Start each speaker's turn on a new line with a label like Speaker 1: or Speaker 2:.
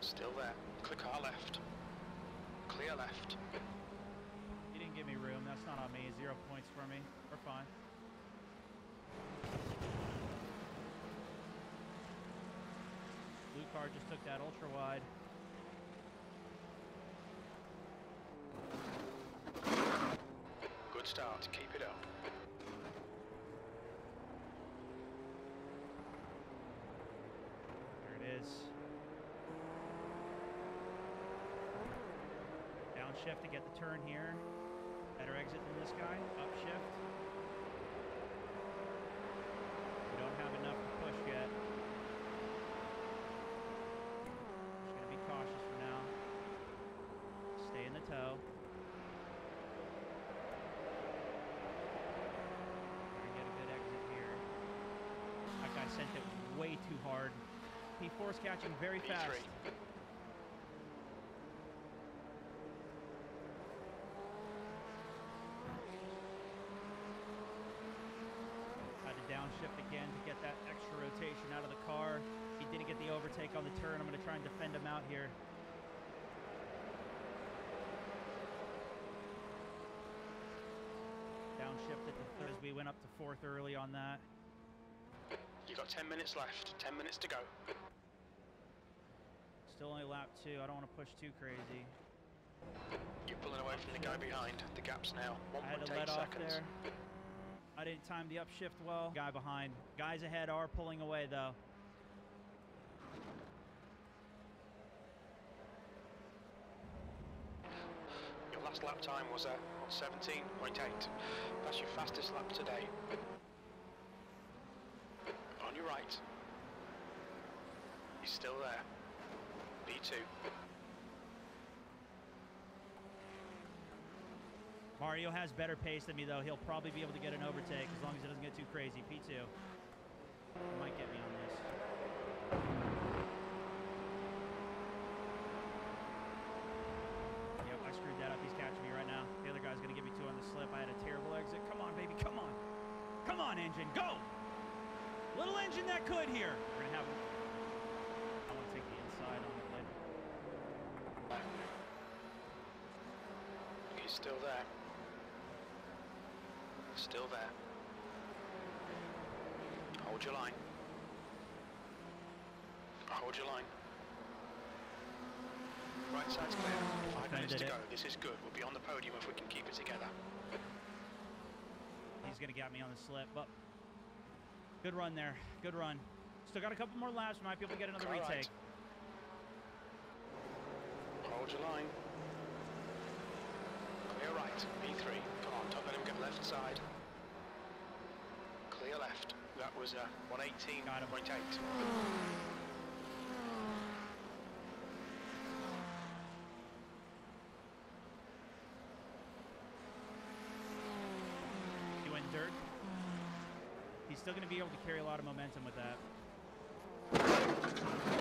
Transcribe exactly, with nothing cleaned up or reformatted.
Speaker 1: Still there. Click our left. Clear left.
Speaker 2: He didn't give me room. That's not on me. Zero points for me. We're fine. Blue car just took that ultra wide.
Speaker 1: Good start. Keep it up.
Speaker 2: There it is. Downshift to get the turn here. Better exit than this guy. Upshift. We don't have enough to push yet. Just gonna be cautious for now. Stay in the tow. Try and get a good exit here. That guy sent it way too hard. P four's catching very fast.
Speaker 1: P three.
Speaker 2: Downshift again to get that extra rotation out of the car. He didn't get the overtake on the turn. I'm going to try and defend him out here. Downshifted to third as we went up to fourth early on that.
Speaker 1: You got ten minutes left. ten minutes to go.
Speaker 2: Still only lap two. I don't want to push too crazy.
Speaker 1: You're pulling away from the guy behind. The gap's now one point eight seconds.
Speaker 2: There. I didn't time the upshift well. Guy behind. Guys ahead are pulling away, though.
Speaker 1: Your last lap time was at seventeen point eight. That's your fastest lap today. On your right. He's still there. B two.
Speaker 2: Mario has better pace than me, though. He'll probably be able to get an overtake as long as it doesn't get too crazy. P two. He might get me on this. Yep, I screwed that up. He's catching me right now. The other guy's going to give me two on the slip. I had a terrible exit. Come on, baby. Come on. Come on, engine. Go! Little engine that could here. We're going to have... I want to take the inside on the lid.
Speaker 1: He's still there. Still there. Hold your line. Hold your line. Right side's clear. Five minutes to go. This is good. We'll be on the podium if we can keep it together.
Speaker 2: He's going to get me on the slip, but good run there. Good run. Still got a couple more laps. We might be able to get another retake.
Speaker 1: Right. Hold your line. Clear right, B three. Come on, don't let him get left side. Clear left. That was uh, one eighteen point eight.
Speaker 2: He went dirt. He's still going to be able to carry a lot of momentum with that.